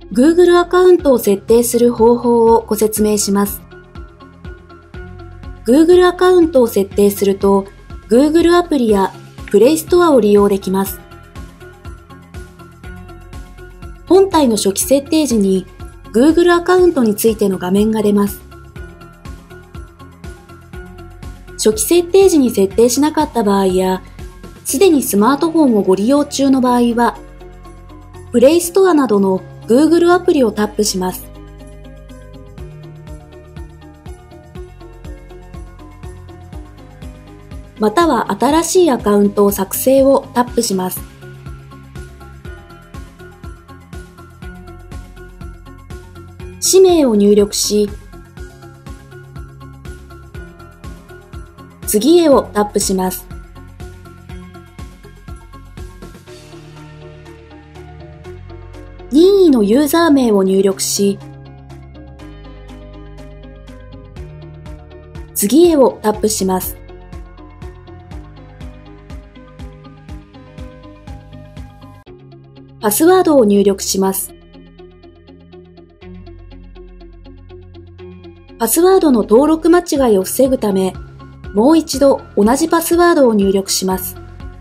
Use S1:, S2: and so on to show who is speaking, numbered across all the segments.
S1: Google アカウントを設定する方法をご説明します。Google アカウントを設定すると、Google アプリや Play Store を利用できます。本体の初期設定時に Google アカウントについての画面が出ます。初期設定時に設定しなかった場合や、すでにスマートフォンをご利用中の場合は、Play Store などの Google アプリをタップします。または新しいアカウントを作成をタップします。氏名を入力し、次へをタップします。任意のユーザー名を入力し、次へをタップします。パスワードを入力します。パスワードの登録間違いを防ぐため、もう一度同じパスワードを入力します。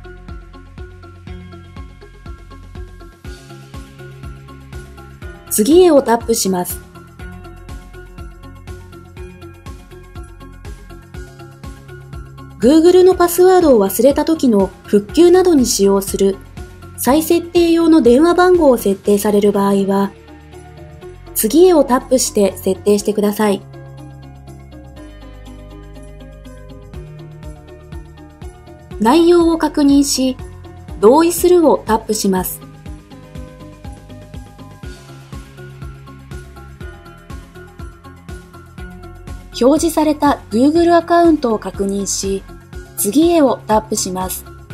S1: 次へをタップします。Google のパスワードを忘れた時の復旧などに使用する再設定用の電話番号を設定される場合は、次へをタップして設定してください。内容を確認し、同意するをタップします。表示された Google アカウントを確認し、次へをタップします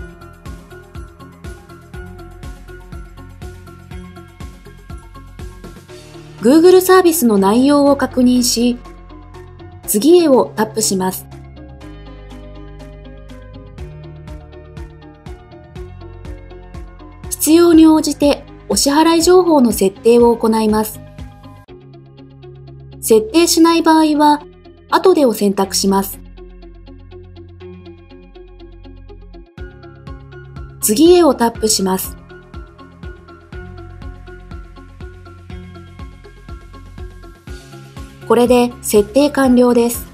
S1: 。Google サービスの内容を確認し、次へをタップします。必要に応じてお支払い情報の設定を行います。設定しない場合は、後でを選択します。次へをタップします。これで設定完了です。